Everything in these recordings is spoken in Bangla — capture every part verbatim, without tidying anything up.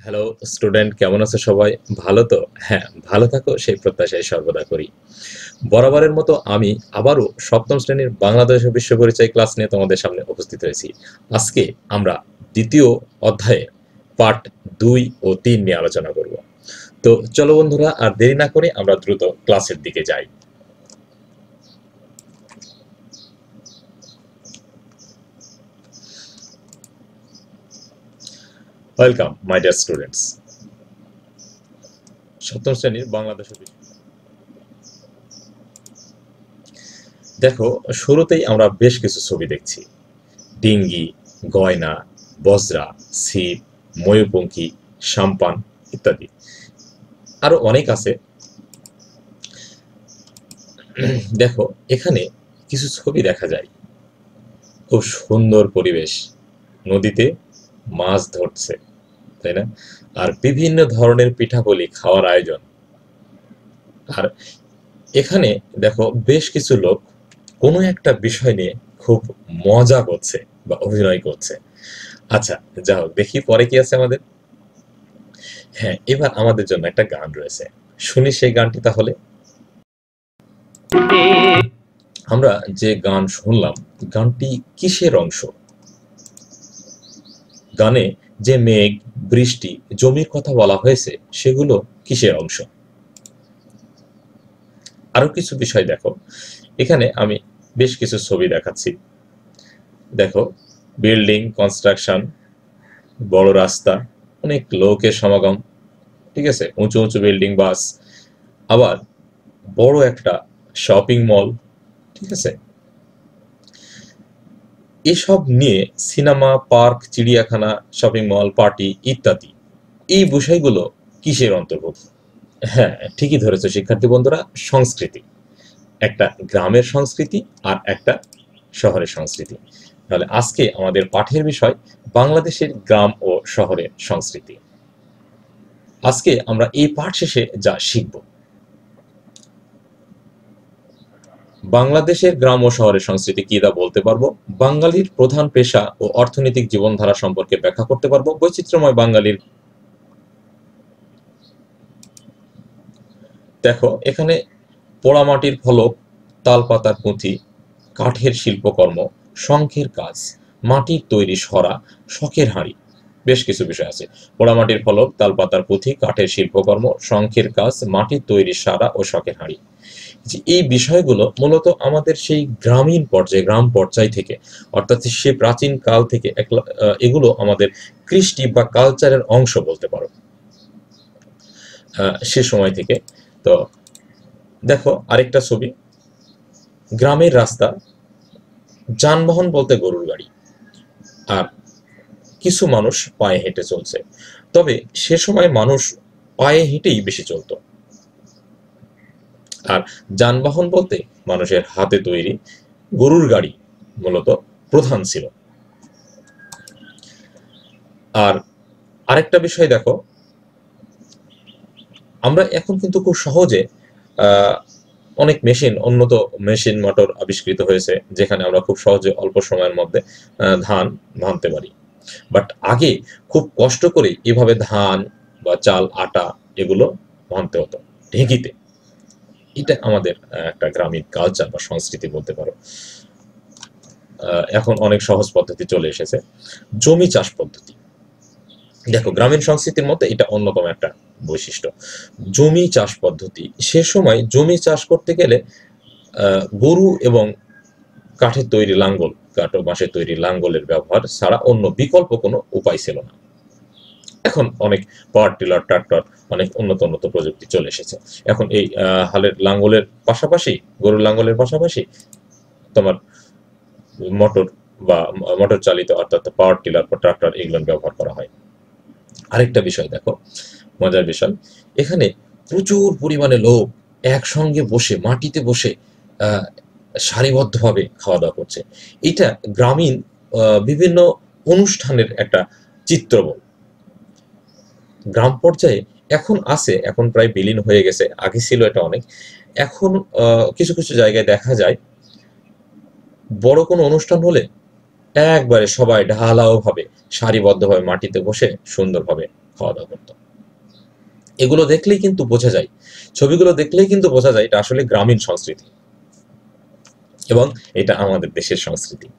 হ্যালো স্টুডেন্ট, কেমন আছো সবাই? ভালো তো? হ্যাঁ, ভালো থাকো সেই প্রত্যাশাই সর্বদা করি। বরাবরের মতো আমি আবারও সপ্তম শ্রেণীর বাংলাদেশ ও বিশ্ব পরিচয় ক্লাস নিয়ে তোমাদের সামনে উপস্থিত হয়েছি। আজকে আমরা দ্বিতীয় অধ্যায়ে পার্ট দুই ও তিন নিয়ে আলোচনা করব। তো চলো বন্ধুরা, আর দেরি না করে আমরা দ্রুত ক্লাসের দিকে যাই। Welcome my dear students. সপ্তম শ্রেণীর বাংলাদেশ ও বিশ্ব, দেখো শুরুতেই আমরা বেশ কিছু ছবি দেখছি। ডিঙ্গি, গয়না, বজরা, ছিপ, ময়ূরপঙ্খী, সাম্পান ইত্যাদি। আরো অনেক আছে। দেখো এখানে কিছু ছবি দেখা যায়। খুব সুন্দর পরিবেশ, নদীতে মাছ ধরছে, তাই না? আর বিভিন্ন ধরনের পিঠাপুলি খাওয়ার আয়োজন। আর এখানে দেখো বেশ কিছু লোক কোনো একটা বিষয় নিয়ে খুব মজা করছে বা অভিনয় করছে। আচ্ছা, যা হোক, দেখি পরে কি আছে আমাদের। হ্যাঁ, এবার আমাদের জন্য একটা গান রয়েছে, শুনি সেই গানটি তাহলে। আমরা যে গান শুনলাম, গানটি কিসের অংশ? গানে যে মেঘ, বৃষ্টি, জমির কথা বলা হয়েছে সেগুলো কিসের অংশ? আরো কিছু বিষয় দেখো। এখানে আমি বেশ কিছু ছবি দেখাচ্ছি। দেখো, বিল্ডিং, কনস্ট্রাকশন, বড় রাস্তা, অনেক লোকের সমাগম, ঠিক আছে, উঁচু উঁচু বিল্ডিং, বাস, আবার বড় একটা শপিং মল, ঠিক আছে। এসব নিয়ে সিনেমা, পার্ক, চিড়িয়াখানা, শপিং মল, পার্টি ইত্যাদি, এই বিষয়গুলো কিসের অন্তর্ভুক্ত? হ্যাঁ, ঠিকই ধরেছো শিক্ষার্থী বন্ধুরা, সংস্কৃতি। একটা গ্রামের সংস্কৃতি আর একটা শহরের সংস্কৃতি। তাহলে আজকে আমাদের পাঠের বিষয় বাংলাদেশের গ্রাম ও শহরের সংস্কৃতি। আজকে আমরা এই পাঠ শেষে যা শিখব, বাংলাদেশের গ্রাম ও শহরের সংস্কৃতি কি তা বলতে পারবো, বাঙালির প্রধান পেশা ও অর্থনৈতিক জীবনধারা সম্পর্কে ব্যাখ্যা করতে পারবো, বৈচিত্র্যময় বাঙালির। দেখো এখানে পোড়ামাটির ফলক, তালপাতার পুঁথি, কাঠের শিল্পকর্ম, শঙ্খের কাজ, মাটির তৈরি সরা, শখের হাঁড়ি, বেশ কিছু বিষয় আছে। পোড়ামাটির ফলক, তালপাতার পুঁথি, কাঠের শিল্পকর্ম, শঙ্খের কাজ, মাটির তৈরি সারা ও শখের হাঁড়ি, যে এই বিষয়গুলো মূলত আমাদের সেই গ্রামীণ পর্যায়ে, গ্রাম পর্যায় থেকে, অর্থাৎ সে প্রাচীন কাল থেকে এগুলো আমাদের কৃষ্টি বা কালচারের অংশ বলতে পারো, সে সময় থেকে। তো দেখো আরেকটা ছবি, গ্রামের রাস্তা, যানবাহন বলতে গরুর গাড়ি, আর কিছু মানুষ পায়ে হেঁটে চলছে। তবে সে সময় মানুষ পায়ে হেঁটেই বেশি চলতো। আর যানবাহন বলতে মানুষের হাতে তৈরি গরুর গাড়ি মূলত প্রধান ছিল। আর আরেকটা বিষয় দেখো, আমরা এখন কিন্তু খুব সহজে অনেক মেশিন, উন্নত মেশিন মোটর আবিষ্কৃত হয়েছে, যেখানে আমরা খুব সহজে অল্প সময়ের মধ্যে ধান ভাঙতে পারি। বাট আগে খুব কষ্ট করে এভাবে ধান বা চাল, আটা এগুলো ভাঙতে হতো ঢেঁকিতে। এটা আমাদের একটা গ্রামীণ কালচার বা সংস্কৃতি বলতে পারো। এখন অনেক সহজ পদ্ধতি চলে এসেছে, জমি চাষ পদ্ধতি। দেখো গ্রামীণ সংস্কৃতির মধ্যে এটা অন্যতম একটা বৈশিষ্ট্য, জমি চাষ পদ্ধতি। সে সময় জমি চাষ করতে গেলে গরু এবং কাঠের তৈরি লাঙ্গল, কাঠ ও বাঁশের তৈরি লাঙ্গলের ব্যবহার ছাড়া অন্য বিকল্প কোনো উপায় ছিল না। এখন অনেক পাওয়ার টিলার, ট্রাক্টর, অনেক উন্নত উন্নত প্রযুক্তি চলে এসেছে। এখন এই হালের লাঙ্গলের পাশাপাশি, গরুর লাঙ্গলের পাশাপাশি তোমার মোটর বা মোটর চালিত অর্থাৎ পাওয়ার টিলার বা ট্রাক্টর এগুলো ব্যবহার করা হয়। আরেকটা বিষয় দেখো, মজার বিষয়, এখানে প্রচুর পরিমাণে লোক একসঙ্গে বসে, মাটিতে বসে আহ সারিবদ্ধভাবে খাওয়া দাওয়া করছে। এটা গ্রামীণ বিভিন্ন অনুষ্ঠানের একটা চিত্রবল। গ্রাম পর্যায়ে এখন আছে, এখন প্রায় বিলীন হয়ে গেছে, আগে ছিল এটা অনেক। এখন কিছু কিছু জায়গায় দেখা যায় বড় কোনো অনুষ্ঠান হলে একবারে সবাই ঢালাও ভাবে সারিবদ্ধভাবে মাটিতে বসে সুন্দরভাবে খাওয়া দাওয়া করতো। এগুলো দেখলেই কিন্তু বোঝা যায়, ছবিগুলো দেখলেই কিন্তু বোঝা যায় এটা আসলে গ্রামীণ সংস্কৃতি এবং এটা আমাদের দেশের সংস্কৃতি।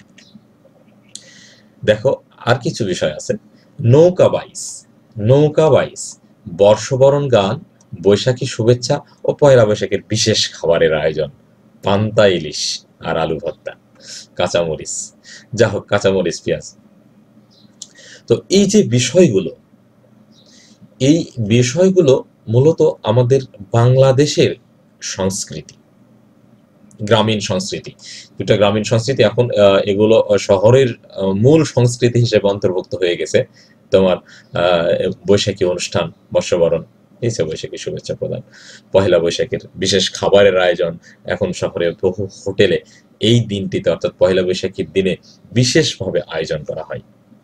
দেখো আর কিছু বিষয় আছে। নৌকা বাইচ, নৌকা বাইচ, বর্ষবরণ গান, বৈশাখী শুভেচ্ছা ও পয়লা বৈশাখের বিশেষ খাবারের আয়োজন, পান্তা ইলিশ আর আলু ভর্তা, কাঁচামরিচ, যা হোক কাঁচামরিচ পেঁয়াজ। তো এই যে বিষয়গুলো, এই বিষয়গুলো মূলত আমাদের বাংলাদেশের সংস্কৃতি, গ্রামীণ সংস্কৃতি। দুটা গ্রামীণ সংস্কৃতি এখন আহ, এগুলো শহরের আহ, মূল সংস্কৃতি হিসেবে অন্তর্ভুক্ত হয়ে গেছে। তোমার আহ, বৈশাখী অনুষ্ঠান, বর্ষবরণ, এই যে বৈশাখী শুভেচ্ছা প্রদান, পহেলা বৈশাখের বিশেষ খাবারের আয়োজন, এখন শহরের বহু হোটেলে এই দিনটিতে অর্থাৎ পহেলা বৈশাখীর দিনে বিশেষভাবে আয়োজন করা হয়।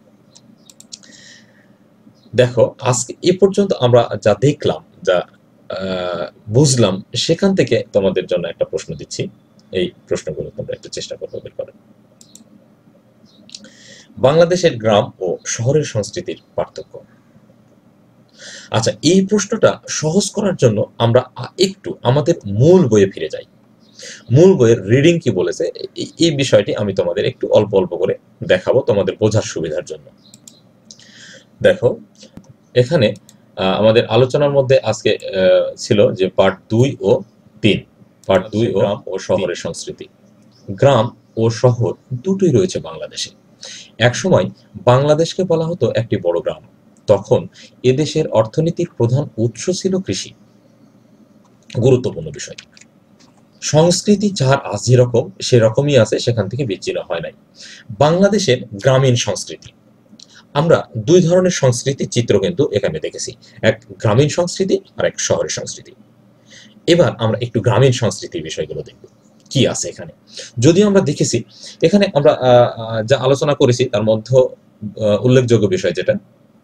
দেখো আজকে এ পর্যন্ত আমরা যা দেখলাম, যা আহ, বুঝলাম, সেখান থেকে তোমাদের জন্য একটা প্রশ্ন দিচ্ছি। এই প্রশ্নগুলো তোমরা একটু চেষ্টা করবে বের করার। বাংলাদেশের গ্রাম ও শহরের সংস্কৃতির পার্থক্য। আচ্ছা, এই প্রশ্নটা সহজ করার জন্য আমরা আ- একটু আমাদের মূল বইয়ে ফিরে যাই। মূল বইয়ের রিডিং কি বলেছে, এই এই বিষয়টি আমি তোমাদের একটু অল্প অল্প করে দেখাবো তোমাদের বোঝার সুবিধার জন্য। দেখো এখানে আহ, আমাদের আলোচনার মধ্যে আজকে আহ, ছিল যে পার্ট দুই ও তিন। পার্ট দুই ও গ্রাম ও শহরের সংস্কৃতি। গ্রাম ও শহর দুটোই রয়েছে বাংলাদেশে। একসময় বাংলাদেশকে বলা হতো একটি বড় গ্রাম। তখন এদেশের অর্থনীতির প্রধান উৎস ছিল কৃষি। গুরুত্বপূর্ণ বিষয়, সংস্কৃতি যার আজ যেরকম সেরকমই আছে, সেখান থেকে বিচ্ছিন্ন হয় নাই। বাংলাদেশের গ্রামীণ সংস্কৃতি, আমরা দুই ধরনের সংস্কৃতির চিত্র কিন্তু এখানে দেখেছি, এক গ্রামীণ সংস্কৃতি আর এক শহরের সংস্কৃতি। এবার আমরা একটু গ্রামীণ সংস্কৃতির বিষয়গুলো দেখব কি আছে এখানে। যদিও আমরা দেখেছি এখানে আমরা আহ, আহ, যা আলোচনা করেছি তার মধ্যে আহ, উল্লেখযোগ্য বিষয় যেটা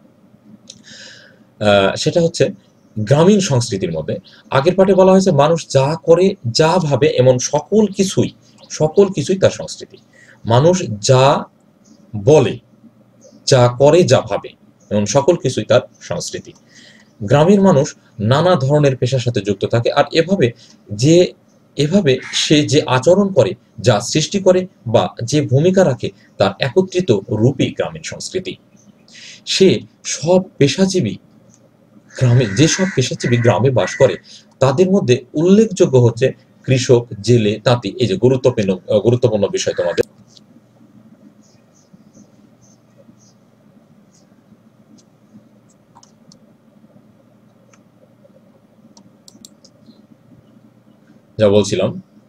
আহ, সেটা হচ্ছে গ্রামীণ সংস্কৃতির মধ্যে আগের পাঠে বলা হয়েছে মানুষ যা করে যা ভাবে এমন সকল কিছুই, সকল কিছুই তার সংস্কৃতি। মানুষ যা বলে, যা করে, যা ভাবে এমন সকল কিছুই তার সংস্কৃতি। গ্রামের মানুষ নানা ধরনের পেশার সাথে যুক্ত থাকে, আর এভাবে যে এভাবে সে যে আচরণ করে, যা সৃষ্টি করে বা যে ভূমিকা রাখে, তার একত্রিত রূপই গ্রামীণ সংস্কৃতি। সে সব পেশাজীবী গ্রামে, যেসব পেশাজীবী গ্রামে বাস করে তাদের মধ্যে উল্লেখযোগ্য হচ্ছে কৃষক, জেলে, তাঁতি। এই যে গুরুত্বপূর্ণ গুরুত্বপূর্ণ বিষয় তোমাদের যা বলছিলাম,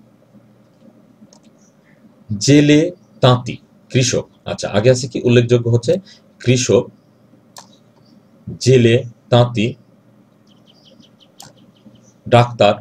জেলে, তাঁতি, কৃষক। আচ্ছা, আগে আছে কি উল্লেখযোগ্য হচ্ছে কৃষক, জেলে, তাঁতি, ডাক্তার।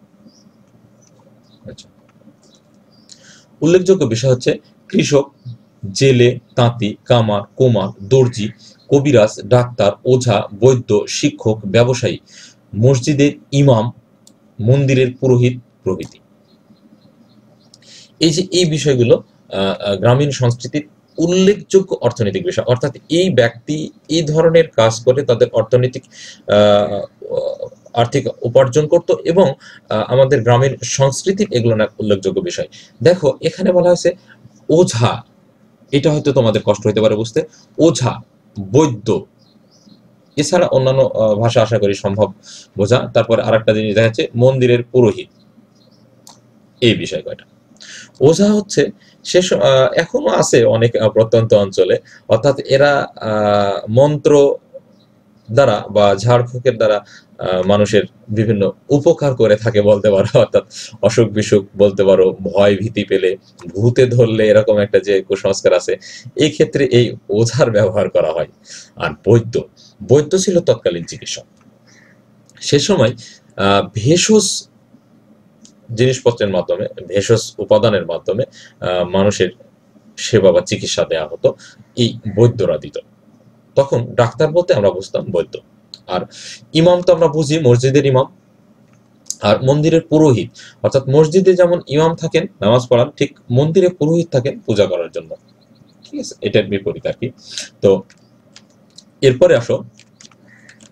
আচ্ছা, উল্লেখযোগ্য বিষয় হচ্ছে কৃষক, জেলে, তাঁতি, কামার, কুমার, দর্জি, কবিরাজ, ডাক্তার, ওঝা, বৈদ্য, শিক্ষক, ব্যবসায়ী, মসজিদের ইমাম, মন্দিরের পুরোহিত প্রভৃতি। এই যে এই বিষয়গুলো আহ, আহ, গ্রামীণ সংস্কৃতির উল্লেখযোগ্য অর্থনৈতিক বিষয়, অর্থাৎ এই ব্যক্তি এই ধরনের কাজ করে তাদের অর্থনৈতিক আহ, আর্থিক উপার্জন করত এবং আহ, আমাদের গ্রামীণ সংস্কৃতির এগুলো না উল্লেখযোগ্য বিষয়। দেখো এখানে বলা হয়েছে ওঝা, এটা হয়তো তোমাদের কষ্ট হতে পারে বুঝতে, ওঝা, বৈদ্য, এছাড়া অন্যান্য আহ, ভাষা আশা করি সম্ভব বোঝা। তারপরে আরেকটা জিনিস দেখা যাচ্ছে মন্দিরের পুরোহিত। এই বিষয় কয়টা, ওঝা হচ্ছে শেষ আহ, এখনো আছে অনেক আহ, প্রত্যন্ত অঞ্চলে, অর্থাৎ এরা আহ, মন্ত্র দ্বারা বা ঝাড়ফুঁকের দ্বারা আহ, মানুষের বিভিন্ন উপকার করে থাকে বলতে পারো, অর্থাৎ অসুখ বিসুখ বলতে পারো, ভয় ভীতি পেলে, ভূতে ধরলে, এরকম একটা যে কুসংস্কার আছে, এই ক্ষেত্রে এই ওঝার ব্যবহার করা হয়। আর বৈদ্য, বৈদ্য ছিল তৎকালীন চিকিৎসক। সে সময় আহ ভেষজ জিনিসপত্রের মাধ্যমে, ভেষজ উপাদানের মাধ্যমে আহ, মানুষের সেবা বা চিকিৎসা দেওয়া হতো, এই বৈদ্যরা দিত। তখন ডাক্তার বলতে আমরা বুঝতাম বৈদ্য। আর ইমাম তো আমরা বুঝি মসজিদের ইমাম। আর মন্দিরের পুরোহিত, অর্থাৎ মসজিদে যেমন ইমাম থাকেন নামাজ পড়ান, ঠিক মন্দিরে পুরোহিত থাকেন পূজা করার জন্য। ঠিক আছে, এটার বিপরীত আর কি। তো এরপরে আসো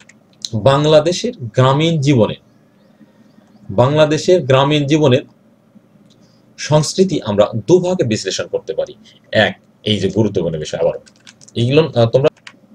বাংলাদেশের গ্রামীণ জীবনে বাংলাদেশের গ্রামীণ জীবনের সংস্কৃতি আমরা দুভাগে বিশ্লেষণ করতে পারি। এক, এই যে গুরুত্বপূর্ণ বিষয়, আবার এইগুলো তোমরা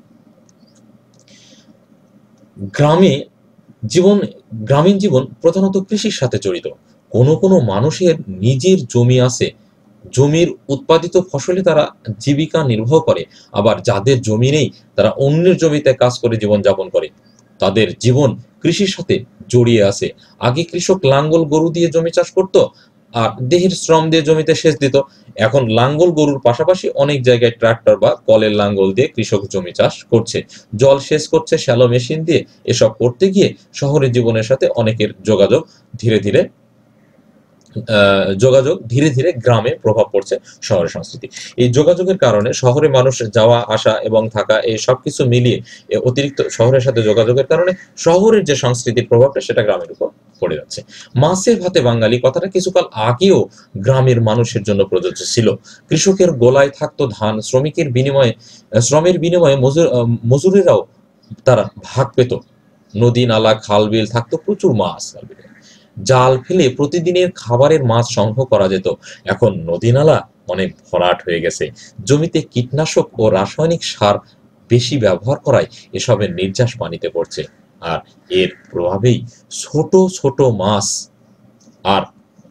গ্রামে জীবন গ্রামীণ জীবন প্রধানত কৃষির সাথে জড়িত। কোনো কোনো মানুষের নিজের জমি আছে, জমির উৎপাদিত ফসলে তারা জীবিকা নির্বাহ করে, আবার যাদের জমি নেই তারা অন্যের জমিতে কাজ করে জীবনযাপন করে। তাদের জীবন কৃষির সাথে জড়িয়ে আছে। আগে কৃষক লাঙ্গল গরু দিয়ে জমি চাষ করত আর দেহের শ্রম দিয়ে জমিতে সেচ দিত। এখন লাঙ্গল গরুর পাশাপাশি অনেক জায়গায় ট্রাক্টর বা কলের লাঙ্গল দিয়ে কৃষক জমি চাষ করছে, জল সেচ করছে শ্যালো মেশিন দিয়ে। এসব করতে গিয়ে শহরের জীবনের সাথে অনেকের যোগাযোগ ধীরে ধীরে যোগাযোগ ধীরে ধীরে গ্রামে প্রভাব পড়ছে শহরের সংস্কৃতি। এই যোগাযোগের কারণে শহরে মানুষ যাওয়া আসা এবং থাকা এই সবকিছু মিলিয়ে অতিরিক্ত শহরের সাথে যোগাযোগের কারণে শহরের যে সংস্কৃতির প্রভাবটা সেটা গ্রামের উপর পড়ে যাচ্ছে। মাছে ভাতে বাঙালি কথাটা কিছুকাল আগেও গ্রামের মানুষের জন্য প্রযোজ্য ছিল। কৃষকের গোলায় থাকতো ধান, শ্রমিকের বিনিময়ে শ্রমের বিনিময়ে মজুর মজুরেরাও তারা ভাগ পেত। নদী নালা খাল বিল থাকতো প্রচুর মাছ, জাল ফেলে প্রতিদিনের খাবারের মাছ সংগ্রহ করা যেত। এখন নদী নালা অনেক ভরাট হয়ে গেছে, জমিতে কীটনাশক ও রাসায়নিক সার বেশি ব্যবহার করায় এসবের নির্যাস পানিতে পড়ছে, আর এর প্রভাবেই ছোট ছোট মাছ আর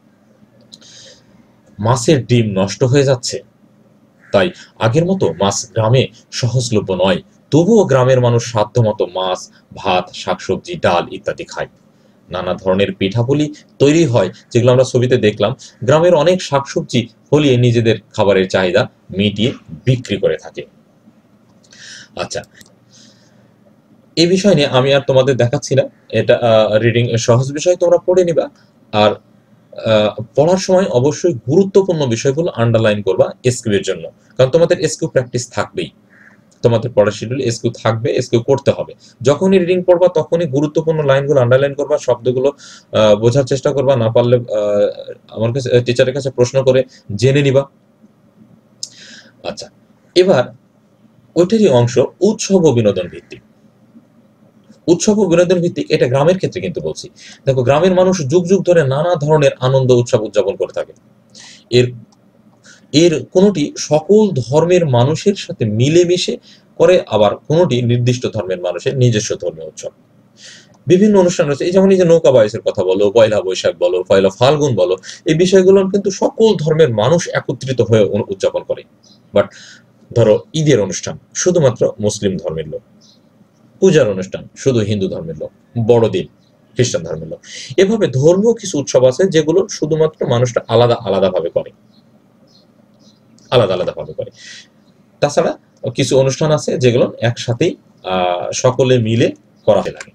মাছের ডিম নষ্ট হয়ে যাচ্ছে। তাই আগের মতো মাছ গ্রামে সহজলভ্য নয়, তবুও গ্রামের মানুষ সাধ্যমতো মাছ, ভাত, শাকসবজি, ডাল ইত্যাদি খায়। নানা ধরনের পিঠাপুলি তৈরি হয়, যেগুলো আমরা ছবিতে দেখলাম। গ্রামের অনেক শাকসবজি ফলিয়ে নিজেদের খাবারের চাহিদা মিটিয়ে বিক্রি করে থাকে। আচ্ছা, এই বিষয় নিয়ে আমি আর তোমাদের দেখাচ্ছি না, এটা রিডিং সহজ বিষয়, তোমরা পড়ে নিবা। আর পড়ার সময় অবশ্যই গুরুত্বপূর্ণ বিষয়গুলো আন্ডারলাইন করবা এসকিউ এর জন্য, কারণ তোমাদের এসকিউ প্র্যাকটিস থাকবেই। তোমাদের পড়ার শিডিউল এসকিউ থাকবে, এসকিউ করতে হবে। যখনই রিডিং পড়বা তখনই গুরুত্বপূর্ণ লাইনগুলো আন্ডারলাইন করবা, শব্দগুলো বোঝার চেষ্টা করবা, না পারলে আমার কাছে টিচারের কাছে প্রশ্ন করে জেনে নিবা। আচ্ছা, এবার ওইটারই অংশ উৎসব ও বিনোদন ভিত্তিক। উৎসব ও বিনোদন ভিত্তিক এটা গ্রামের ক্ষেত্রে কিন্তু বলছি। দেখো, গ্রামের মানুষ যুগ যুগ ধরে নানা ধরনের আনন্দ উৎসব উদযাপন করে থাকে। এর এর কোনোটি সকল ধর্মের মানুষের সাথে মিলেমিশে করে, আবার কোনোটি নির্দিষ্ট ধর্মের মানুষের নিজস্ব ধর্মীয় উৎসব। বিভিন্ন অনুষ্ঠান রয়েছে, এই যেমন এই যে নৌকা বাইশের কথা বলো, পয়লা বৈশাখ বলো, পয়লা ফাল্গুন বলো, এই বিষয়গুলো কিন্তু সকল ধর্মের মানুষ একত্রিত হয়ে উদযাপন করে। বাট ধরো ঈদের অনুষ্ঠান শুধুমাত্র মুসলিম ধর্মের লোক, পূজার অনুষ্ঠান শুধু হিন্দু ধর্মের লোক, বড়দিন খ্রিস্টান ধর্মের লোক। এভাবে ধর্মীয় কিছু উৎসব আছে যেগুলো শুধুমাত্র মানুষটা আলাদা আলাদা ভাবে করে আলাদা আলাদা ভাবে করে তাছাড়া কিছু অনুষ্ঠান আছে যেগুলো একসাথেই আহ সকলে মিলে করা লাগে।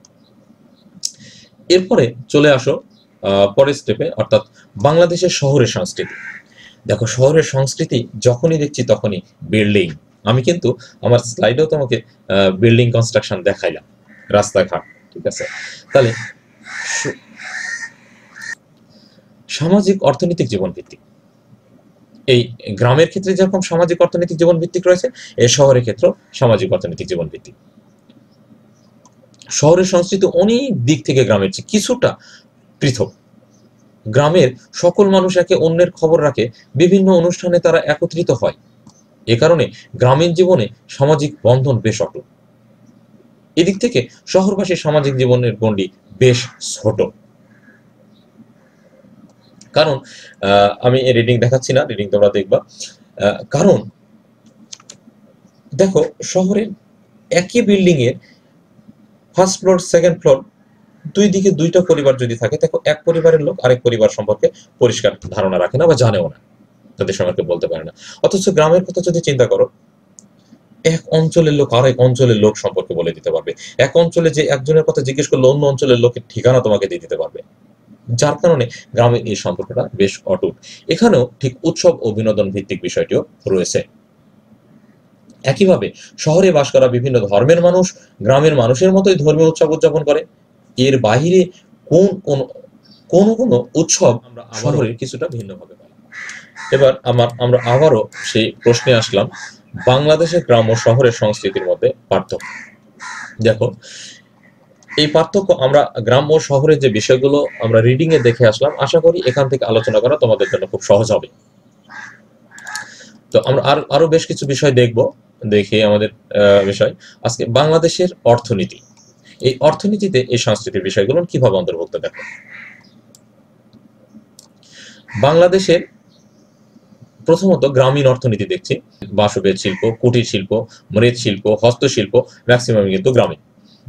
এরপরে চলে আসো আহ পরের স্টেপে, অর্থাৎ বাংলাদেশের শহরের সংস্কৃতি। দেখো, শহরের সংস্কৃতি যখনই দেখছি তখনই বিল্ডিং। আমি কিন্তু আমার স্লাইডেও তোমাকে বিল্ডিং কনস্ট্রাকশন দেখাইলাম, রাস্তাঘাট, ঠিক আছে। তাহলে সামাজিক অর্থনৈতিক জীবন ভিত্তিক, এই গ্রামের ক্ষেত্রে যেরকম সামাজিক অর্থনৈতিক জীবন ভিত্তিক রয়েছে, এই শহরের ক্ষেত্রেও সামাজিক অর্থনৈতিক জীবন ভিত্তিক। শহরের সংস্কৃতি অনেক দিক থেকে গ্রামের চেয়ে কিছুটা পৃথক। গ্রামের সকল মানুষ একে অন্যের খবর রাখে, বিভিন্ন অনুষ্ঠানে তারা একত্রিত হয়। এ কারণে গ্রামীণ জীবনে সামাজিক বন্ধন বেশ অটুট। এদিক থেকে শহরবাসীর সামাজিক জীবনের গণ্ডি বেশ ছোট। কারণ আমি রিডিং দেখাচ্ছি না, রিডিং তোমরা দেখবা। কারণ দেখো, শহরের একই বিল্ডিং এর ফার্স্ট ফ্লোর, সেকেন্ড ফ্লোর, দুই দিকে দুইটা পরিবার যদি থাকে, দেখো এক পরিবারের লোক আরেক পরিবার সম্পর্কে পরিষ্কার ধারণা রাখে না বা জানেও না, তাদের সম্পর্কে বলতে পারে না। অথচ গ্রামের কথা যদি চিন্তা করো, এক অঞ্চলের লোক আরেক অঞ্চলের লোক সম্পর্কে বলে দিতে পারবে। এক অঞ্চলে যে একজনের কথা জিজ্ঞেস করলে অন্য অঞ্চলের লোকের ঠিকানা তোমাকে দিয়ে দিতে পারবে। যার কারণে গ্রামের এই সম্পর্কটা বেশ অটুট। এখানেও ঠিক উৎসব ও বিনোদন ভিত্তিক বিষয়টিও রয়েছে। একইভাবে শহরে বাস করা বিভিন্ন ধর্মের মানুষ গ্রামের মানুষের মতোই ধর্মীয় উৎসব উদযাপন করে। এর বাইরে কোন কোন কোন কোন উৎসব আমরা শহরের কিছুটা ভিন্নভাবে পাই। এবার আমার আমরা আবারও সেই প্রশ্নে আসলাম, বাংলাদেশের গ্রাম ও শহরের সংস্কৃতির মধ্যে পার্থক্য। দেখো, এই পার্থক্য আমরা গ্রাম ও শহরের যে বিষয়গুলো আমরা রিডিং এ দেখে আসলাম, আশা করি এখান থেকে আলোচনা করা তোমাদের জন্য খুব সহজ হবে। তো আমরা আর আরো বেশ কিছু বিষয় দেখব, দেখি আমাদের বিষয় আজকে বাংলাদেশের অর্থনীতি। এই অর্থনীতিতে এই সংস্কৃতির বিষয়গুলো কিভাবে অন্তর্ভুক্ত দেখো। বাংলাদেশের প্রথমত গ্রামীণ অর্থনীতি দেখছি, বাঁশবেত শিল্প, কুটির শিল্প, মৃৎশিল্প, হস্তশিল্প ম্যাক্সিমাম কিন্তু গ্রামীণ।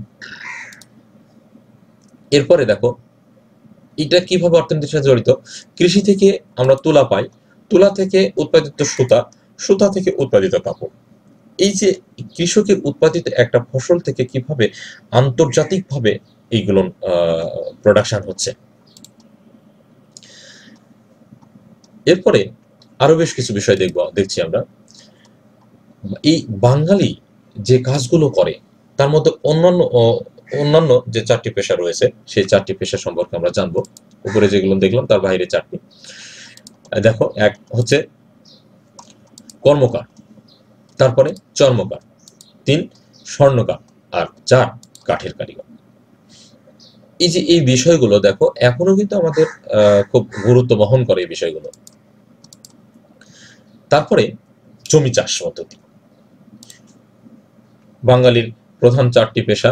এরপরে দেখো এটা কিভাবে অর্থনীতির সাথে জড়িত। কৃষি থেকে আমরা তুলা পাই, তুলা থেকে উৎপাদিত সুতা, সুতা থেকে উৎপাদিত কাপড়। এই যে কৃষকের উৎপাদিত একটা ফসল থেকে কিভাবে আন্তর্জাতিকভাবে এইগুলো প্রোডাকশন হচ্ছে। এরপরে আরো বেশ কিছু বিষয় দেখব দেখছি আমরা। এই বাঙালি যে কাজগুলো করে তার মধ্যে অন্যান্য অন্যান্য যে চারটি পেশা রয়েছে সেই চারটি পেশা সম্পর্কে আমরা জানবো। উপরে যেগুলো দেখলাম তার বাইরে চারটি দেখো। এক হচ্ছে কর্মকার, তারপরে চর্মকার, তিন স্বর্ণকার, আর চার কাঠের কারিগর। এই যে এই বিষয়গুলো দেখো এখনো কিন্তু আমাদের খুব গুরুত্ব বহন করে এই বিষয়গুলো। তারপরে জমি চাষ পদ্ধতি। বাঙালির প্রধান চারটি পেশা,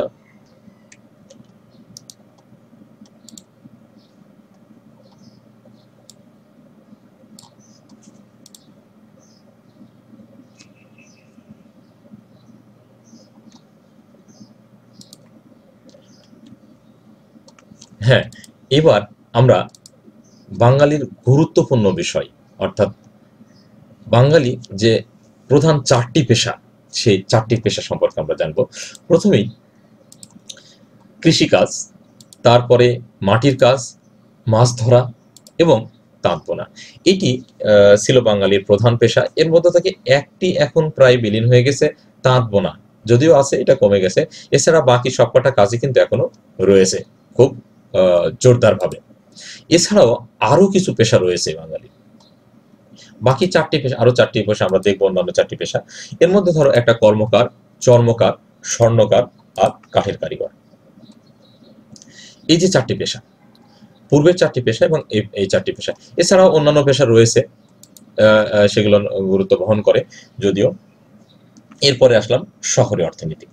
হ্যাঁ এবার আমরা বাঙালির গুরুত্বপূর্ণ বিষয় অর্থাৎ বাঙালি যে প্রধান চারটি পেশা সেই চারটি পেশা সম্পর্কে আমরা জানবো। প্রথমেই কৃষিকাজ, তারপরে মাটির কাজ, মাছ ধরা এবং তাঁত বোনা। এটি ছিল বাঙালির প্রধান পেশা। এর মধ্যে থেকে একটি এখন প্রায় বিলীন হয়ে গেছে, তাঁত বোনা যদিও আছে এটা কমে গেছে। এছাড়া বাকি সবকটা কাজই কিন্তু এখনো রয়েছে খুব জোরদার ভাবে। এছাড়াও আরো কিছু পেশা রয়েছে বাঙালি, বাকি চারটি পেশা, আরো চারটি পেশা আমরা দেখবো, অন্যান্য চারটি পেশা। এর মধ্যে ধরো একটা কর্মকার, চর্মকার, স্বর্ণকার আর কাঠের কারিগর। এই যে চারটি পেশা, পূর্বের চারটি পেশা এবং এই চারটি পেশা। এছাড়াও অন্যান্য পেশা রয়েছে, সেগুলো গুরুত্ব বহন করে যদিও। এরপরে আসলাম শহরে অর্থনীতি।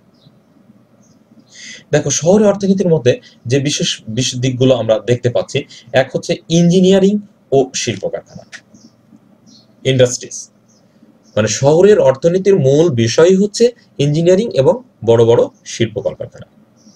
দেখো শহরে অর্থনীতির মধ্যে যে বিশেষ বিশেষ দিকগুলো আমরা দেখতে পাচ্ছি, এক হচ্ছে ইঞ্জিনিয়ারিং ও শিল্প কারখানা, ইন্ডাস্ট্রিজ। মানে শহরের অর্থনীতির মূল বিষয় হচ্ছে ইঞ্জিনিয়ারিং এবং বড় বড় শিল্প কলকারখানা।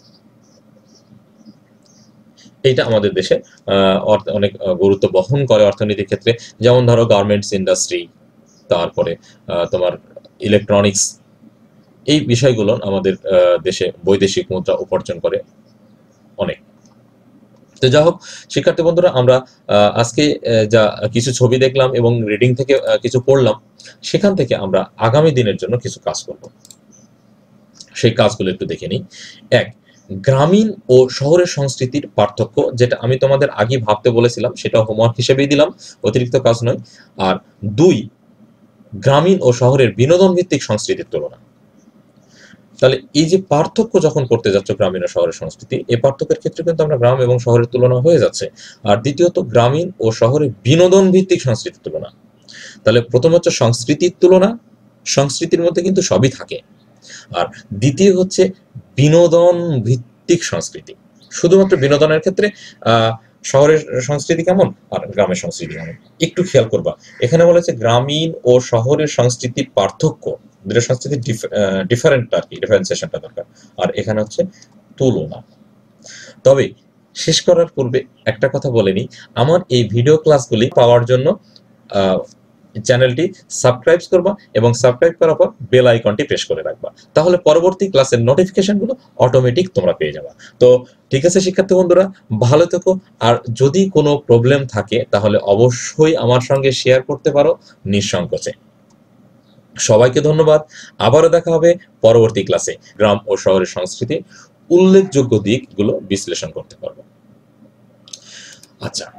এইটা আমাদের দেশে অনেক গুরুত্ব বহন করে অর্থনীতির ক্ষেত্রে। যেমন ধরো গার্মেন্টস ইন্ডাস্ট্রি, তারপরে তোমার ইলেকট্রনিক্স, এই বিষয়গুলো আমাদের দেশে বৈদেশিক মুদ্রা উপার্জন করে অনেক। তো যাই হোক শিক্ষার্থী বন্ধুরা, আমরা আজকে যা কিছু ছবি দেখলাম এবং রিডিং থেকে কিছু পড়লাম, সেখান থেকে আমরা আগামী দিনের জন্য কিছু কাজ করব। সেই কাজগুলো একটু দেখে নিই। এক, গ্রামীণ ও শহরের সংস্কৃতির পার্থক্য, যেটা আমি তোমাদের আগে ভাবতে বলেছিলাম, সেটা হোমওয়ার্ক হিসেবেই দিলাম, অতিরিক্ত কাজ নয়। আর দুই, গ্রামীণ ও শহরের বিনোদন ভিত্তিক সংস্কৃতির তুলনা। তাহলে এই যে পার্থক্য যখন করতে যাচ্ছ গ্রামীণ ও শহরের সংস্কৃতি, এই পার্থক্যের ক্ষেত্রে কিন্তু আমরা গ্রাম এবং শহরের তুলনা হয়ে যাচ্ছে। আর দ্বিতীয়ত গ্রামীণ ও শহরের বিনোদন ভিত্তিক সংস্কৃতির তুলনা। তাহলে প্রথম হচ্ছে সংস্কৃতির তুলনা, সংস্কৃতির মধ্যে কিন্তু সবই থাকে। আর দ্বিতীয় হচ্ছে বিনোদন ভিত্তিক সংস্কৃতি। শুধুমাত্র বিনোদনের ক্ষেত্রে আহ শহরের সংস্কৃতি কেমন আর গ্রামের সংস্কৃতি কেমন একটু খেয়াল করবা। এখানে বলেছে গ্রামীণ ও শহরের সংস্কৃতির পার্থক্য, দুটো সংস্কৃতির ডিফারেন্ট আর কি, ডিফারেন্সিয়েশনটা দরকার। আর এখানে হচ্ছে তুলনা। তবে শেষ করার পূর্বে একটা কথা বলে নিই, আমার এই ভিডিও ক্লাসগুলি পাওয়ার জন্য আহ চ্যানেলটি সাবস্ক্রাইব করবা এবং সাবস্ক্রাইব করার পর বেল আইকনটি প্রেস করে রাখবা, তাহলে পরবর্তী ক্লাসের নোটিফিকেশনগুলো অটোমেটিক তোমরা পেয়ে যাবা। তো ঠিক আছে শিক্ষার্থী বন্ধুরা, ভালো থেকো। আর যদি কোনো প্রবলেম থাকে তাহলে অবশ্যই আমার সঙ্গে শেয়ার করতে পারো নিঃসংকোচে। সবাইকে ধন্যবাদ। আবারও দেখা হবে পরবর্তী ক্লাসে। গ্রাম ও শহরের সংস্কৃতি উল্লেখযোগ্য দিকগুলো বিশ্লেষণ করতে পারবো। আচ্ছা।